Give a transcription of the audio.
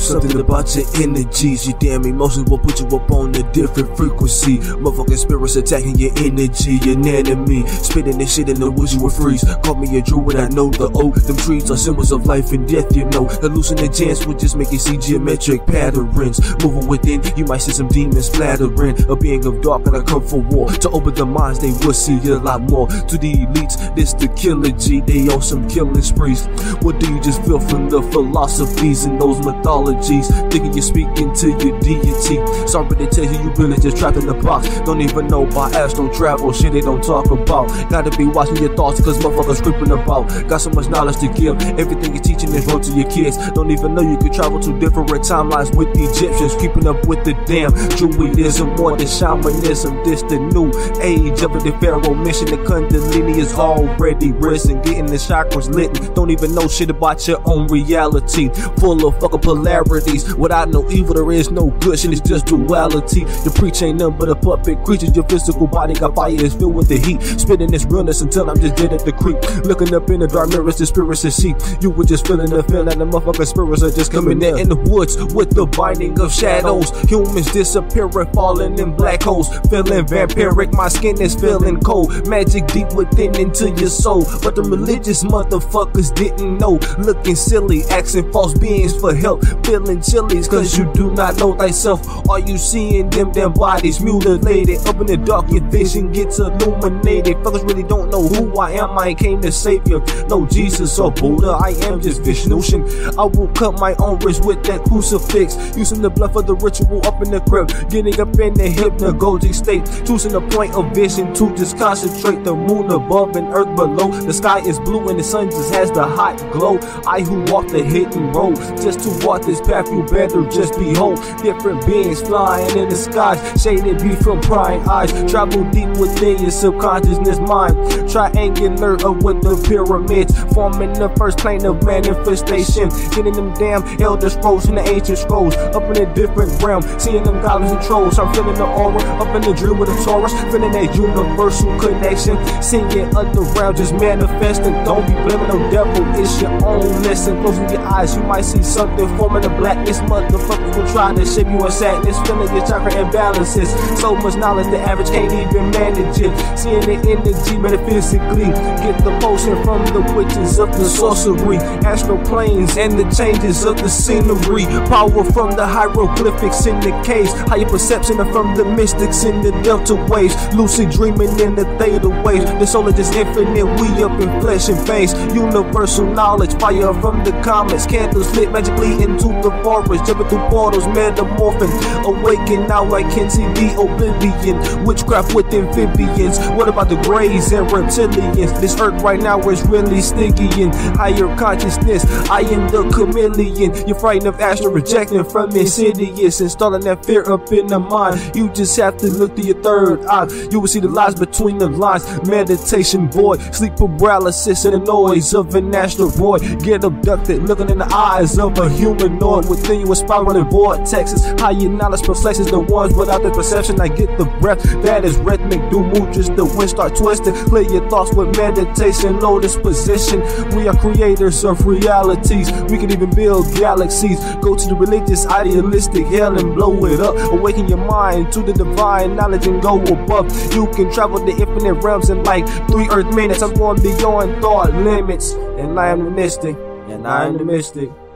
something about your energies. Your damn emotions will put you up on a different frequency. Motherfucking spirits attacking your energy, your enemy. Spitting this shit in the woods you will freeze. Call me a druid, I know the oak. Them trees are symbols of life and death, you know. Hallucinogens will just make you see geometric patterns. Moving within, you might see some demons flattering. A being of dark and I come for war. To open their minds, they will see a lot more. To the elites, this the killer G. They on some killing sprees. What do you just feel from the philosophies and those mythologies? Thinking you're speaking to your deity. Sorry to tell you, you really just trapped in the box. Don't even know by astral travel, shit they don't talk about. Gotta be watching your thoughts, cause motherfuckers creeping about. Got so much knowledge to give, everything you're teaching is wrong to your kids. Don't even know you could travel to different timelines with the Egyptians. Keeping up with the damn Druidism, more than shamanism. This the new age of the pharaoh mission. The Kundalini is already risen, getting the chakras lit. Don't even know shit about your own reality. Full of fucking polarities. Without no evil, there is no good. Shit is just duality. The preach ain't nothing but a puppet creature. Your physical body got fire, is filled with the heat. Spitting this realness until I'm just dead at the creek. Looking up in the dark mirrors, the spirits to see. You were just feeling the feeling, and the motherfucking spirits are just coming in the woods with the binding of shadows. Humans disappearing, falling in black holes. Feeling vampiric, my skin is feeling cold. Magic deep within into your soul. But the religious motherfuckers didn't know. Looking silly, asking false beings for help. Feeling chillies, cause you do not know thyself. Are you seeing them bodies mutilated? Up in the dark, your vision gets illuminated. Fuckers really don't know who I am. I came to save you. No Jesus or Buddha, I am just Vishnushan. I will cut my own wrist with that crucifix. Using the blood for the ritual up in the crib. Getting up in the hypnagogic state. Choosing a point of vision to just concentrate. The moon above and earth below. The sky is blue and the sun just has the hot glow. I who walk the hidden road. Just to walk this path you better just behold. Different beings flying in the skies. Shaded be from prying eyes. Travel deep within your subconsciousness mind. Triangular with the pyramids. Forming the first plane of manifestation. Getting them damn elder scrolls in the ancient scrolls. Up in a different realm. Seeing them goblins and trolls. I'm feeling the aura. Up in the dream with the Taurus. Feeling that universal connection. Seeing other realms just manifesting. Don't be blaming no devil. It's your own lesson. Closing your eyes. You might see something forming the blackness. Motherfuckers will try to shape you in sadness. Feeling your chakra imbalances. So much knowledge the average can't even manage it. Seeing the energy metaphysically. Get the potion from the witches of the sorcery. Astral planes and the changes of the scenery. Power from the hieroglyphics in the caves. Higher perception from the mystics in the delta waves. Lucid dreaming in the theta waves. The soul is just infinite. We up in flesh and veins. Universal knowledge. Fire from the comets. Candles lit magically into the forest. Jumping through portals. Metamorphing. Awaken now I can see the Oblivion. Witchcraft with amphibians. What about the greys and reptilians? This earth right now is really Stygian. Higher consciousness. I am the chameleon. You're frightened of astral rejecting from insidious. Installing that fear up in the mind. You just have to look through your third eye. You will see the lies between the lines. Meditation void. Sleep paralysis and the noise of an asteroid. Get abducted. Looking in the eyes of a humanoid. Within you a spiraling vortexes. Higher knowledge perplexes the ones without the perception. I get the breath. That is rhythmic. Do move just the wind start twisting. Play your thoughts with meditation. Lotus position. We are creators of realities. We can even build galaxies. Go to the religious, idealistic hell and blow it up. Awaken your mind to the divine knowledge and go above. You can travel the infinite realms in like 3 earth minutes. I'm going beyond thought limits. And I am the mystic. And I am the mystic.